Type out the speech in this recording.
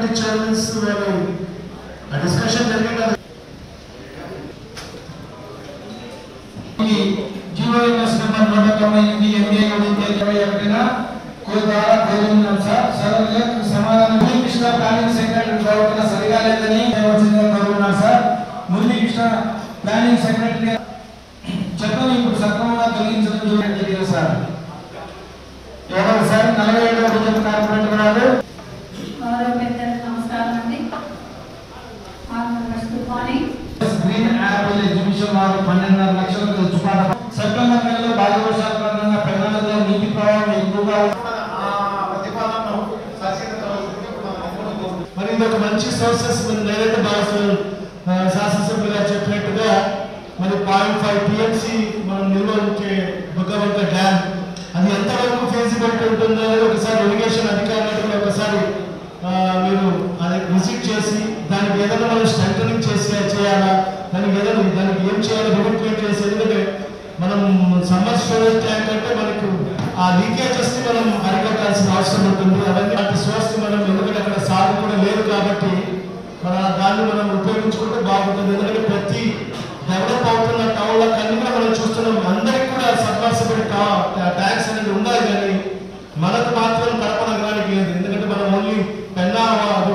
Committee chairmans discussion జరిగింది. GOMS number 198 MA 21న కోల్ ద్వారా కోరుతున్నాం సార్. సర్వలకు సమాధానం మురళీకృష్ణ ప్లానింగ్ సెక్రటరీ ప్రవర్తన సరిగా లేదని వచ్చిందని కోరుతున్నాం సార్. మురళీకృష్ణ ప్లానింగ్ సెక్రటరీ చెత్తను ఇప్పుడు సక్రమంగా తొలగించడం జరిగింది సార్. ఎవరు సార్ 47వ డివిజన్ కార్పొరేటర్ గారు. నమస్కారం అండి. గ్రీన్ యాపిల్ ఎగ్జిబిషన్ వారు 12.5 లక్షలకు తెచ్చుకున్నారు. సెప్టెంబర్ నెలలో భారీ వర్షాల కారణంగా పెద్దలలో నీటి ప్రవాహం ఎక్కువగా మరి ఇది ఒక మంచి సోర్సెస్ నేనైతే భావిస్తున్నాను. శాసనసభ్యులుగా చెప్పినట్టుగా మరి 0.5 టీఎంసీ మనం నిల్వ ఉంచే బుగ్గవంక డ్యామ్ అది ఎంతవరకు ఫీజిబిలిటీ ఉంటుందో అనేది ఒకసారి ఇరిగేషన్ అధికారులకు కూడా ఒకసారి మీరు అది విజిట్ చేసి దానికి ఏదైనా మనం స్ట్రెంథనింగ్ చేయాలా, దానికి ఏం చేయాలో రిమోట్ చేసి, ఎందుకంటే మనం సమ్మర్ స్టోరేజ్ ట్యాంక్ అంటే మనకు ఆ లీకేజెస్ ని మనం అరికట్టాల్సిన అవసరం ఉంటుంది. అవన్నీ అటు సోర్స్ మనం ఎందుకంటే అక్కడ సాగు కూడా లేదు కాబట్టి దాన్ని మనం ఉపయోగించుకుంటే బాగుంటుంది. ఎందుకంటే ప్రతి డెవలప్ అవుతున్న టౌన్లకు అన్ని కూడా మనం చూస్తున్నాం. అందరికి కూడా సబ్మర్సిబుల్ ట్యాంక్స్ అనేది ఉండాలి, కానీ మనకు మాత్రం కడప నగరానికి లేదు. ఎందుకంటే మనం ఓన్లీ పెన్నా